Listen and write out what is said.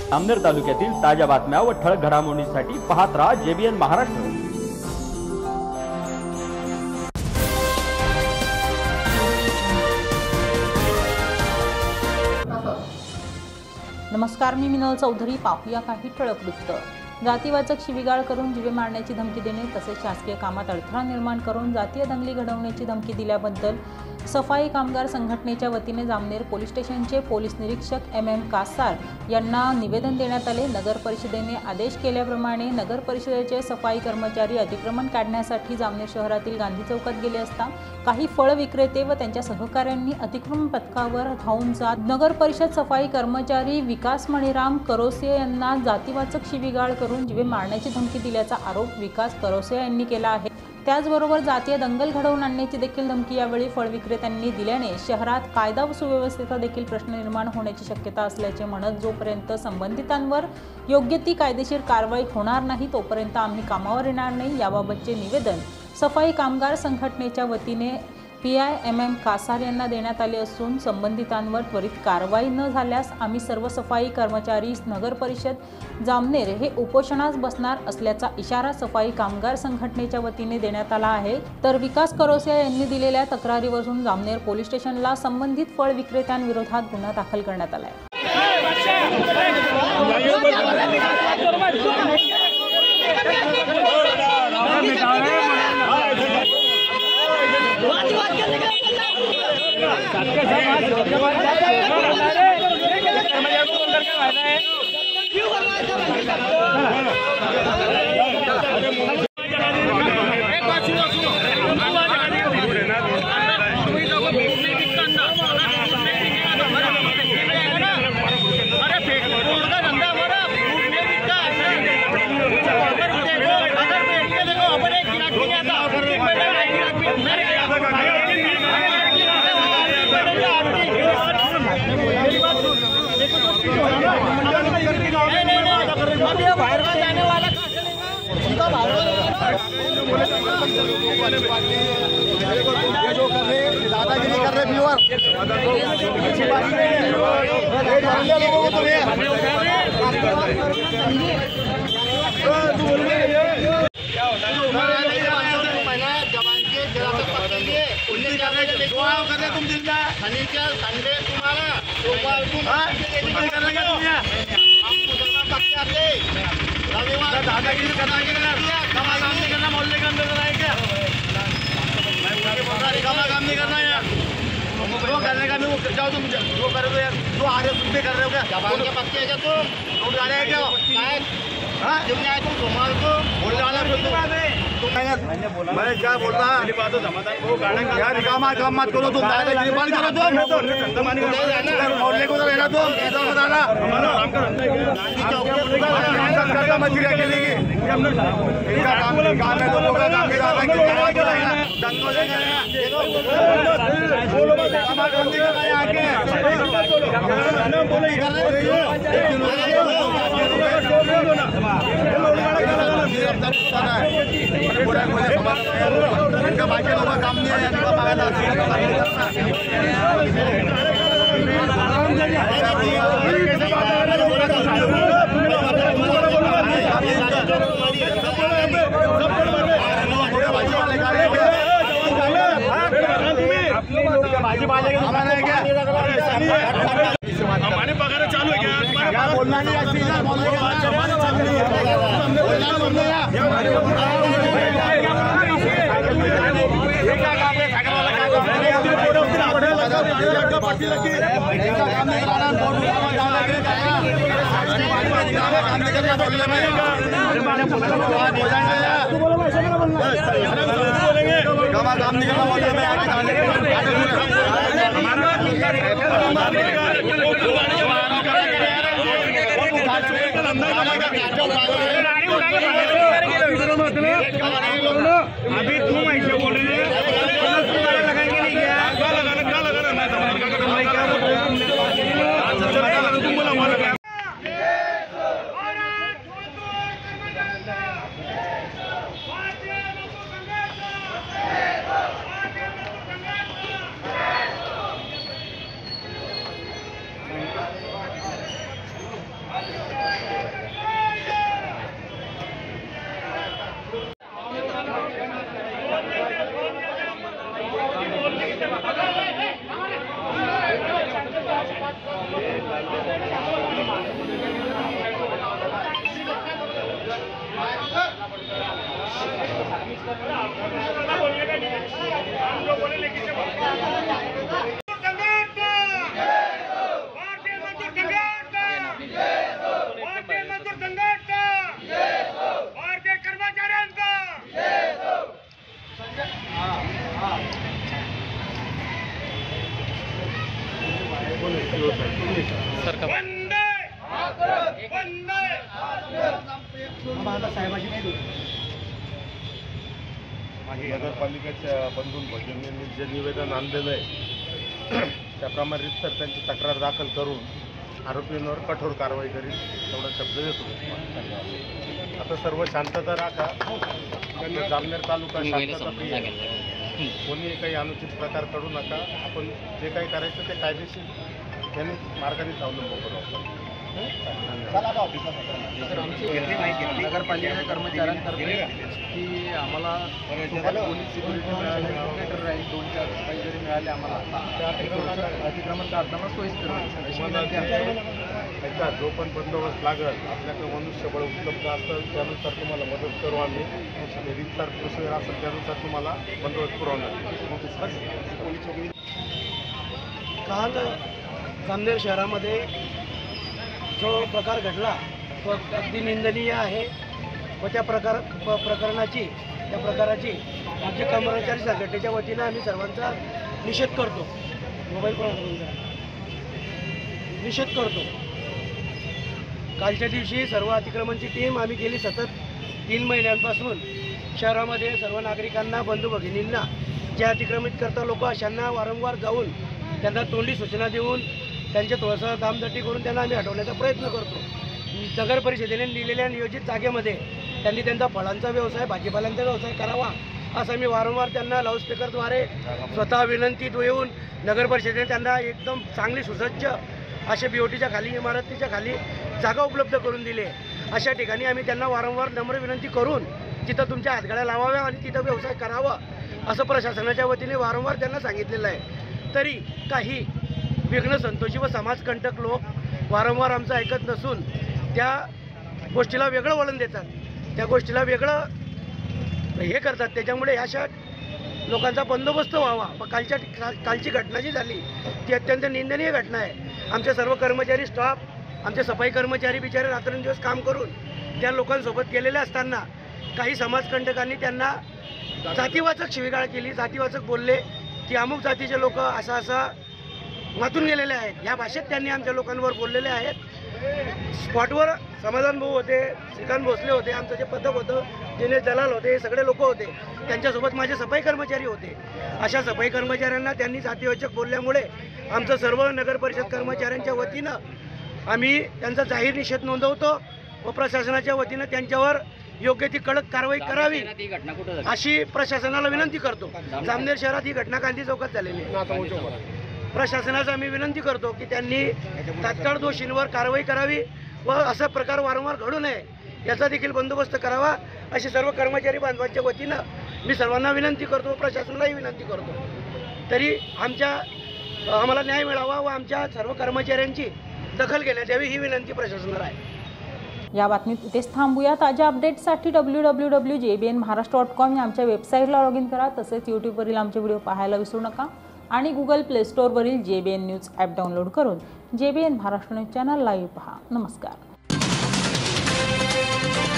जामनेर तालुक्यातील ताज्या बातम्या व ठळक घडामोडींसाठी पाहत राहा JBN महाराष्ट्र। नमस्कार, मी मिनल चौधरी। पाहूया काही ठळक वृत्त। जातीवाचक शिवीगाळ करून जीवे मारण्याची धमकी देणे तसेच शासकीय कामात अडथळा निर्माण करून जातीय दंगली घडवण्याची धमकी दिल्याबद्दल सफाई कामगार संघटनेच्या वतीने जामनेर पोलीस स्टेशनचे पोलीस निरीक्षक MM कासार यांना निवेदन देण्यात आले। नगर परिषदेने आदेश केल्याप्रमाणे नगर परिषदेचे सफाई कर्मचारी अतिक्रमण काढण्यासाठी जामनेर शहरातील गांधी चौकात गेले असता काही फळ विक्रेते व त्यांच्या सहकाऱ्यांनी अतिक्रमण पथकावर धावून जात नगर परिषद सफाई कर्मचारी विकास मणिराम करोसे यांना जातीवाचक शिवीगाळ करून जीवे मारण्याची धमकी दिल्याचा आरोप विकास करोसे यांनी केला आहे। त्याचबरोबर जातीय दंगल घडवून आणण्याची देखील धमकी यावेळी फळ विक्रेत्यांनी दिल्याने शहरात कायदा व सुव्यवस्थेचा देखील प्रश्न निर्माण होण्याची शक्यता असल्याचे म्हणत जोपर्यंत संबंधितांवर योग्य ती कायदेशीर कारवाई होणार नाही तोपर्यंत आम्ही कामावर येणार नाही, याबाबतचे निवेदन सफाई कामगार संघटनेच्या वतीने PI MM कासार यांना देण्यात आले असून संबंधितांवर त्वरित कारवाई न झाल्यास आम्ही सर्व सफाई कर्मचारी नगर परिषद जामनेर हे उपोषणास बसणार असल्याचा इशारा सफाई कामगार संघटनेच्या वतीने देण्यात आला आहे। तर विकास करोसिया यांनी दिलेल्या तक्रारीवरून जामनेर पोलीस स्टेशनला संबंधित फळ विक्रेत्यांविरोधात गुन्हा दाखल करण्यात आला आहे। जो कर रहे दादागिरी कर रहे व्यूअर तुम दिन शनिचर संडे तुम्हारा रविवार दादागिरी करना काम नहीं करना, मोहल्ले के अंदर क्या काम नहीं करना यार, वो करने का नहीं जाओ तुम वो करो तो यार, जो आ रहे हो तुम भी कर रहे हो क्या? जबान के पक्के है क्या तुम? रोड जा रहे हैं क्या? हाँ जितने आए तुम सोमवार को बोल रहा मैं क्या बोल रहा यार, काम मत करो तुम, दादागिरी बंद करो तुम, मोहल्ले को तो रहना तुम, ऐसा बताना मछली अकेले की काम है, लोगों का काम इनका बाकी लोगों का काम नहीं है, हमारे पगार चालू है क्या? बोलना नहीं अभी तुम ऐसे बोल रहे लगाएंगे नहीं क्या? नगरपालिकेच्या बंधू भगिनींनी जे निवेदन आणलेलं आहे त्याप्रमाणे रितसर त्यांची तक्रार दाखल करून आरोपींवर कठोर कारवाई करील एवढा शब्द देतो. आता सर्व शांतता राखा. जामनेर तालुका शांतताप्रिय आहे. कोणी काही अनुचित प्रकार करू नका. आपण जे काही करायचं ते कायदेशीर त्यांनी मार्गाने अवलंब करू. नगरपालिका कर्मचाऱ्यांतर्फे की आम्हाला पोलीस सिक्युरिटी मिळाले राहील 2-4 काही जरी मिळाले आम्हाला त्या अतिक्रमण काढताना सोयीस्कर त्याचा जो पण बंदोबस्त लागेल आपल्याकडे मनुष्यबळ उपलब्ध असतं त्यानुसार तुम्हाला मदत करू आम्ही. रितसर प्रोसिजर असेल त्यानुसार तुम्हाला बंदोबस्त पुरवणार. काल जामनेर शहरामध्ये जो प्रकार घडला तो अगदी निंदनीय आहे व त्या प्रकरणाची आमच्या कर्मचारी संघटनेच्या वतीनं आम्ही सर्वांचा निषेध करतो. निषेध करतो. कालच्या दिवशी सर्व अतिक्रमणची टीम आम्ही गेली सतत 3 महिन्यांपासून शहरामध्ये सर्व नागरिकांना बंधू भगिनींना जे अतिक्रमित करता लोक अशांना वारंवार जाऊन त्यांना तोंडी सूचना देऊन त्यांच्या थोडंसं दामदट्टी करून त्यांना आम्ही हटवण्याचा प्रयत्न करतो. नगर परिषदेने दिलेल्या नियोजित जागेमध्ये त्यांनी त्यांचा फळांचा व्यवसाय भाजीपाल्यांचा व्यवसाय करावा असं मी वारंवार त्यांना लाऊडस्पीकरद्वारे स्वतः विनंती देऊन नगर परिषदेने त्यांना एकदम चांगली सुसज्ज अशा BOTच्या खाली इमारतीच्या खाली जागा उपलब्ध करून दिली. अशा ठिकाणी आम्ही त्यांना वारंवार नम्र विनंती करून तिथं तुमच्या हातगाड्या लावाव्या आणि तिथं व्यवसाय करावा असं प्रशासनाच्या वतीने वारंवार त्यांना सांगितलेलं आहे. तरी काही विघ्न संतोषी व समाजकंटक लोक वारंवार आमचं ऐकत नसून त्या गोष्टीला वेगळं वळण देतात. त्या गोष्टीला वेगळं हे करतात. त्याच्यामुळे अशा लोकांचा बंदोबस्त व्हावा. कालची घटना जी झाली ती अत्यंत निंदनीय घटना आहे. आमचे सर्व कर्मचारी स्टाफ आमचे सफाई कर्मचारी बिचारे रात्रंदिवस काम करून त्या लोकांसोबत गेलेले असताना काही समाजकंटकांनी त्यांना जातीवाचक शिवीगाळ केली. जातीवाचक बोलले की अमुक जातीचे लोक असा मातून गेलेले आहेत. या भाषेत त्यांनी आमच्या लोकांवर बोललेले आहेत. स्पॉटवर समाधान भाऊ होते, श्रीकांत भोसले होते, आमचं जे पथक होतं दिनेश दलाल होते, हे सगळे लोक होते. त्यांच्यासोबत माझे सफाई कर्मचारी होते. अशा सफाई कर्मचाऱ्यांना त्यांनी जातीवाचक बोलल्यामुळे आमचं सर्व नगर परिषद कर्मचाऱ्यांच्या वतीनं आम्ही त्यांचा जाहीर निषेध नोंदवतो व प्रशासनाच्या वतीनं त्यांच्यावर योग्य ती कडक कारवाई करावी अशी प्रशासनाला विनंती करतो. जामनेर शहरात ही घटना गांधी चौकात झालेली आहे. प्रशासनाचा आम्ही विनंती करतो की त्यांनी तात्काळ दोषींवर कारवाई करावी व असा प्रकार वारंवार घडू नये याचा देखील बंदोबस्त करावा अशी सर्व कर्मचारी बांधवांच्या वतीनं मी सर्वांना विनंती करतो. प्रशासनालाही विनंती करतो. तरी आम्हाला न्याय मिळावा व आमच्या सर्व कर्मचाऱ्यांची दखल घेण्यात यावी ही विनंती प्रशासनाला आहे. या बातमीत इथेच थांबूया. ताज्या अपडेट्ससाठी www.jbnmaharashtra.com या आमच्या वेबसाईटला लॉग इन करा. तसेच यूट्यूबवरील आमचे व्हिडिओ पाहायला विसरू नका आणि गुगल प्ले स्टोअरवरील JBN न्यूज ॲप डाउनलोड करून JBN Maharashtra news channel live पहा. नमस्कार.